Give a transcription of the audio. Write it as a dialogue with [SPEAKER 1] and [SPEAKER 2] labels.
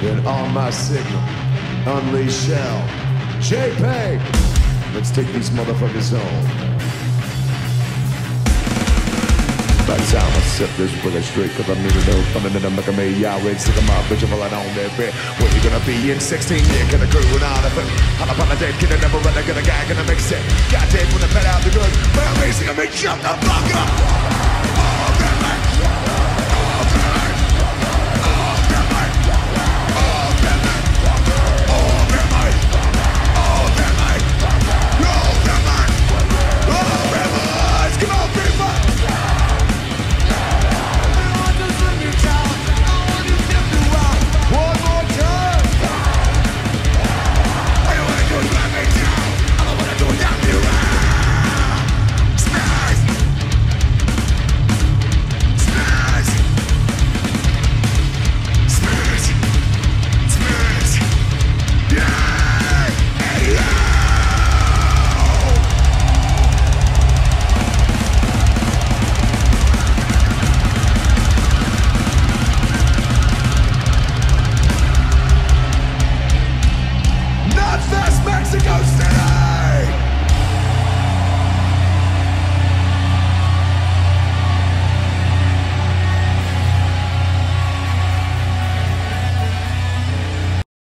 [SPEAKER 1] And on my signal, unleash hell. JPEG, let's take these motherfuckers home. By the time I set this bullet straight, cause I'm even though thunder in the back of me, y'all ready to come out, bitch, I'm all on that bit. Where you gonna be in 16 years? Can I crew and all of it? All up on the tape, can I never run, I got a gag and I mix it. Goddamn, when I pet out the good, well, amazing, I make jump the fuck up.